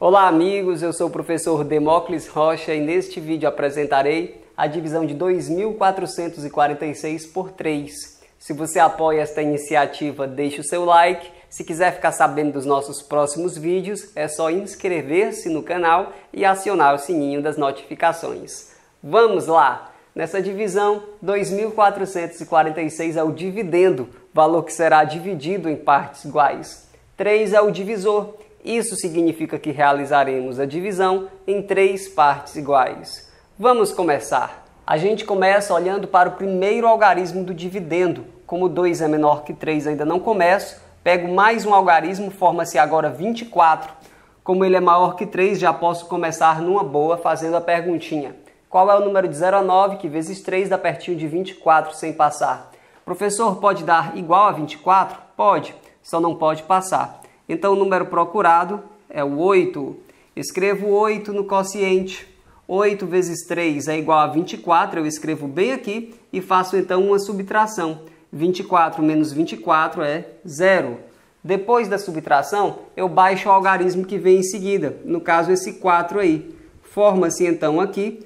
Olá amigos, eu sou o professor Demócles Rocha e neste vídeo apresentarei a divisão de 2.446 por 3. Se você apoia esta iniciativa, deixe o seu like. Se quiser ficar sabendo dos nossos próximos vídeos, é só inscrever-se no canal e acionar o sininho das notificações. Vamos lá! Nessa divisão, 2.446 é o dividendo, valor que será dividido em partes iguais. 3 é o divisor. Isso significa que realizaremos a divisão em 3 partes iguais. Vamos começar. A gente começa olhando para o primeiro algarismo do dividendo. Como 2 é menor que 3, ainda não começo. Pego mais um algarismo, forma-se agora 24. Como ele é maior que 3, já posso começar numa boa fazendo a perguntinha. Qual é o número de 0 a 9 que vezes 3 dá pertinho de 24 sem passar? Professor, pode dar igual a 24? Pode, só não pode passar. Então o número procurado é o 8. Escrevo 8 no quociente. 8 vezes 3 é igual a 24, eu escrevo bem aqui e faço então uma subtração. 24 menos 24 é 0. Depois da subtração, eu baixo o algarismo que vem em seguida, no caso esse 4 aí. Forma-se então aqui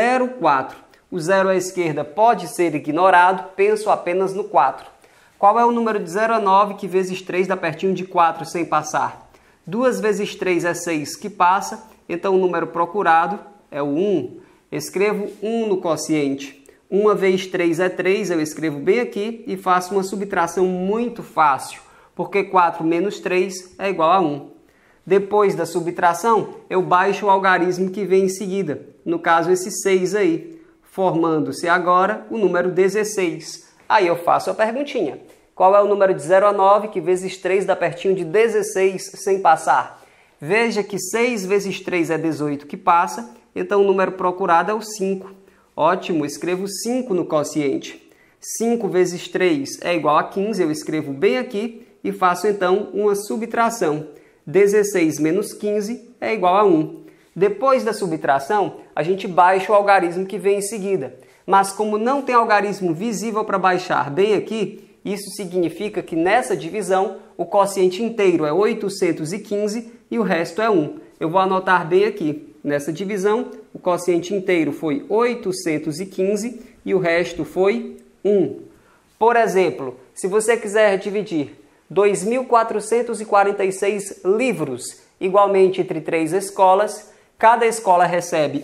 0,4. O 0 à esquerda pode ser ignorado, penso apenas no 4. Qual é o número de 0 a 9 que vezes 3 dá pertinho de 4 sem passar? 2 vezes 3 é 6 que passa, então o número procurado é o 1. Escrevo 1 no quociente. 1 vezes 3 é 3, eu escrevo bem aqui e faço uma subtração muito fácil, porque 4 menos 3 é igual a 1. Depois da subtração, eu baixo o algarismo que vem em seguida, no caso esse 6 aí, formando-se agora o número 16. Aí eu faço a perguntinha. Qual é o número de 0 a 9 que vezes 3 dá pertinho de 16 sem passar? Veja que 6 vezes 3 é 18 que passa, então o número procurado é o 5. Ótimo, escrevo 5 no quociente. 5 vezes 3 é igual a 15, eu escrevo bem aqui e faço então uma subtração. 16 menos 15 é igual a 1. Depois da subtração, a gente baixa o algarismo que vem em seguida. Mas como não tem algarismo visível para baixar bem aqui, isso significa que nessa divisão o quociente inteiro é 815 e o resto é 1. Eu vou anotar bem aqui. Nessa divisão, o quociente inteiro foi 815 e o resto foi 1. Por exemplo, se você quiser dividir 2.446 livros igualmente entre 3 escolas, cada escola recebe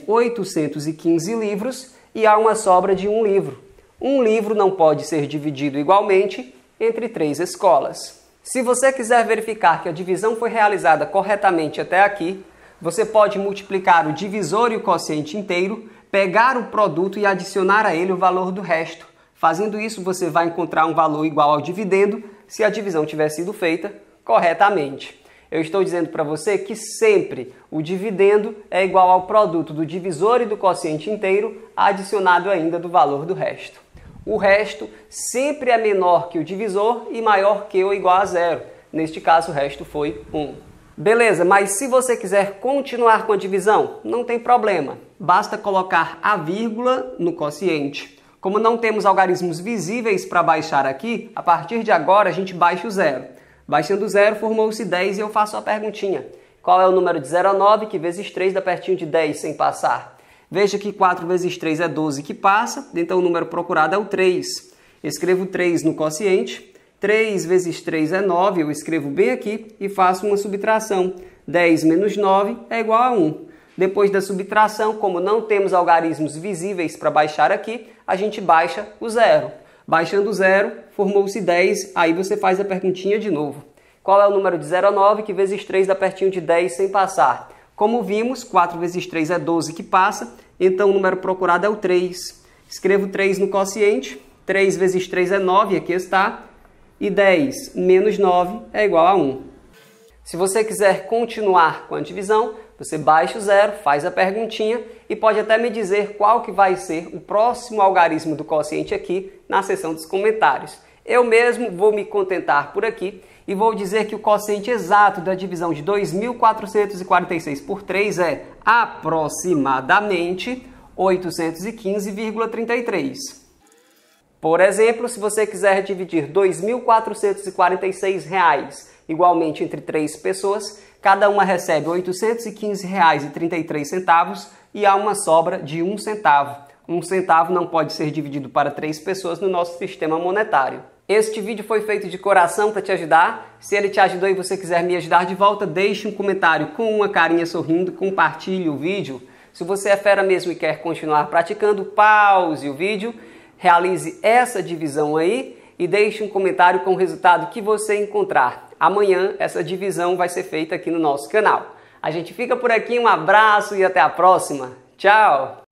815 livros e há uma sobra de um livro. Um livro não pode ser dividido igualmente entre 3 escolas. Se você quiser verificar que a divisão foi realizada corretamente até aqui, você pode multiplicar o divisor e o quociente inteiro, pegar o produto e adicionar a ele o valor do resto. Fazendo isso, você vai encontrar um valor igual ao dividendo se a divisão tiver sido feita corretamente. Eu estou dizendo para você que sempre o dividendo é igual ao produto do divisor e do quociente inteiro, adicionado ainda do valor do resto. O resto sempre é menor que o divisor e maior que ou igual a 0. Neste caso, o resto foi 1. Beleza, mas se você quiser continuar com a divisão, não tem problema. Basta colocar a vírgula no quociente. Como não temos algarismos visíveis para baixar aqui, a partir de agora a gente baixa o 0. Baixando o 0, formou-se 10 e eu faço a perguntinha. Qual é o número de 0 a 9 que vezes 3 dá pertinho de 10 sem passar? Veja que 4 vezes 3 é 12 que passa, então o número procurado é o 3. Escrevo 3 no quociente. 3 vezes 3 é 9, eu escrevo bem aqui e faço uma subtração. 10 menos 9 é igual a 1. Depois da subtração, como não temos algarismos visíveis para baixar aqui, a gente baixa o 0. Baixando o 0, formou-se 10, aí você faz a perguntinha de novo. Qual é o número de 0 a 9 que vezes 3 dá pertinho de 10 sem passar? Como vimos, 4 vezes 3 é 12 que passa, então o número procurado é o 3. Escrevo 3 no quociente, 3 vezes 3 é 9, aqui está, e 10 menos 9 é igual a 1. Se você quiser continuar com a divisão, você baixa o 0, faz a perguntinha e pode até me dizer qual que vai ser o próximo algarismo do quociente aqui na seção dos comentários. Eu mesmo vou me contentar por aqui e vou dizer que o quociente exato da divisão de 2.446 por 3 é aproximadamente 815,33. Por exemplo, se você quiser dividir R$ 2.446 igualmente entre 3 pessoas, cada uma recebe R$ 815,33 e há uma sobra de 1 centavo. 1 centavo não pode ser dividido para 3 pessoas no nosso sistema monetário. Este vídeo foi feito de coração para te ajudar. Se ele te ajudou e você quiser me ajudar de volta, deixe um comentário com uma carinha sorrindo, compartilhe o vídeo. Se você é fera mesmo e quer continuar praticando, pause o vídeo, realize essa divisão aí e deixe um comentário com o resultado que você encontrar. Amanhã essa divisão vai ser feita aqui no nosso canal. A gente fica por aqui, um abraço e até a próxima. Tchau!